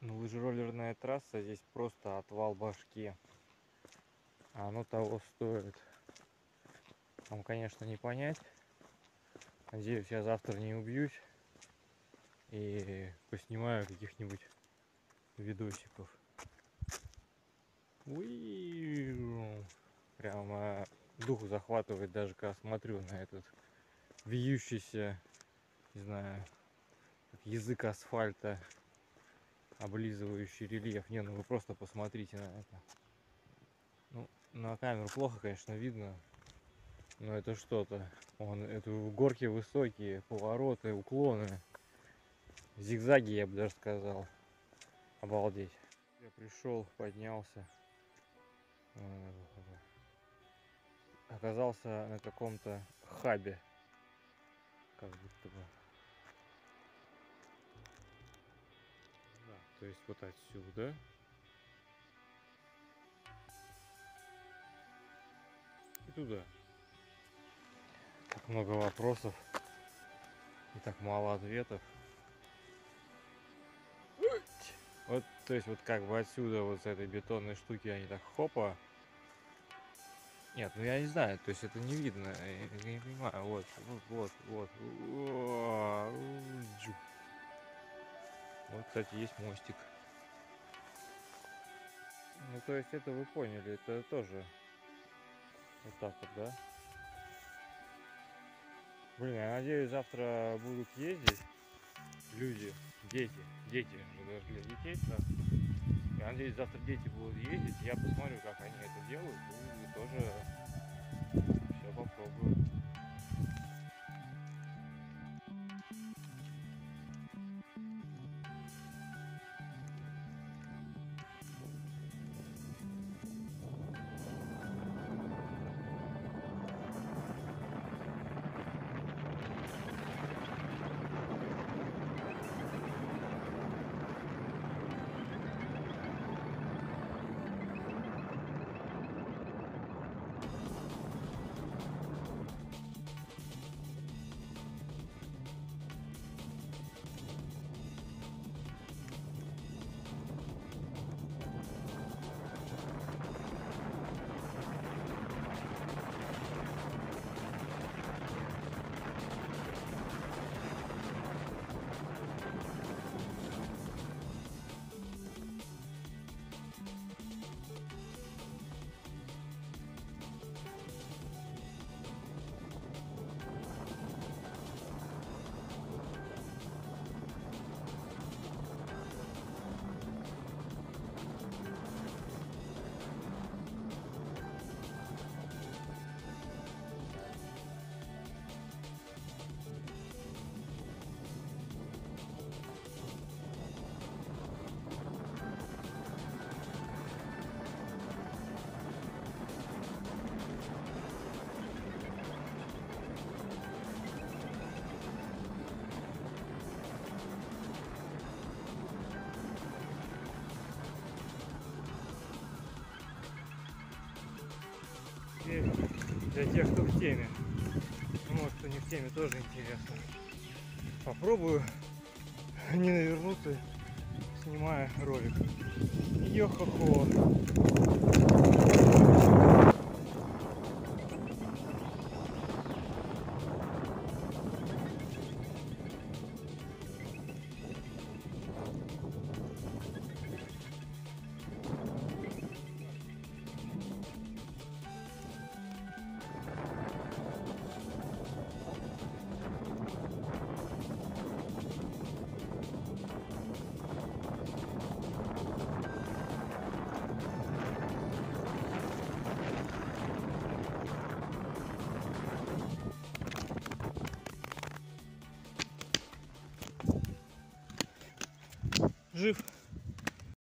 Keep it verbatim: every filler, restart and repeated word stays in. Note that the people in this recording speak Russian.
Ну, лыжероллерная трасса здесь просто отвал башки. А оно того стоит. Вам, конечно, не понять. Надеюсь, я завтра не убьюсь и поснимаю каких-нибудь видосиков. Уи! Прямо дух захватывает, даже когда смотрю на этот вьющийся, не знаю, как язык асфальта, облизывающий рельеф. Не, ну вы просто посмотрите на это. Ну, на камеру плохо, конечно, видно, но это что-то. Он, это горки высокие, повороты, уклоны, зигзаги, я бы даже сказал. Обалдеть. Я пришел, поднялся, оказался на каком-то хабе, как будто бы. Да, то есть вот отсюда и туда. Так много вопросов и так мало ответов. Вот, то есть вот как бы отсюда, вот с этой бетонной штуки, они так хопа. Нет, ну я не знаю, то есть это не видно, я не понимаю. Вот, вот, вот, вот. Вот, кстати, есть мостик. Ну, то есть это вы поняли, это тоже вот так вот, да? Блин, я надеюсь, завтра будут ездить люди, дети, дети же даже для детей. Да? Я надеюсь, завтра дети будут ездить, я посмотрю, как они это делают, и тоже все попробую. Для тех, кто в теме, может, кто не в теме, тоже интересно. Попробую не навернуться, снимая ролик. Йо-хо-хо. Жив.